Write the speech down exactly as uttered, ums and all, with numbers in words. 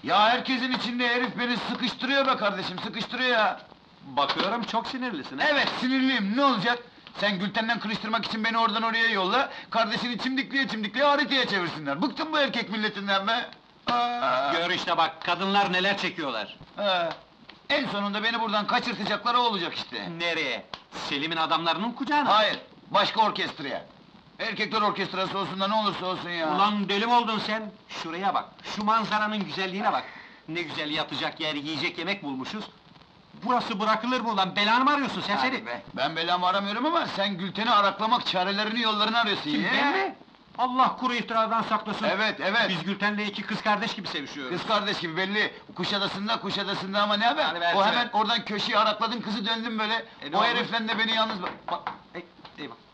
Ya herkesin içinde herif beni sıkıştırıyor be kardeşim, sıkıştırıyor ya! Bakıyorum çok sinirlisin. he? Evet, sinirliyim, ne olacak? Sen Gülten'den kırıştırmak için beni oradan oraya yolla, kardeşini çimdikliye çimdikliye haritaya çevirsinler. Bıktım bu erkek milletinden be! Aa! Gör işte bak, kadınlar neler çekiyorlar. Ha, en sonunda beni buradan kaçırtacakları o olacak işte. Nereye? Selim'in adamlarının kucağına. Hayır, başka orkestraya. Erkekler orkestrası olsun da ne olursa olsun ya. Ulan deli mi oldun sen? Şuraya bak, şu manzaranın güzelliğine bak. Ne güzel yatacak yer, yiyecek yemek bulmuşuz. Burası bırakılır mı ulan? Belanı mı arıyorsun sen Hadi seni? be, ben belamı aramıyorum ama sen Gülten'i araklamak çarelerini yollarını arıyorsun Kim, ya. ben mi? Allah kuru iftiradan saklasın. Evet, evet. Biz Gülten'le iki kız kardeş gibi sevişiyoruz. Kız kardeş gibi belli, Kuşadası'nda, Kuşadası'nda ama ne haber? Hadi ver O şöyle. hemen oradan köşeyi arakladın, kızı döndün böyle, E, ne o olmuş? herifle de beni yalnız bak... Bak, ey, ey bak.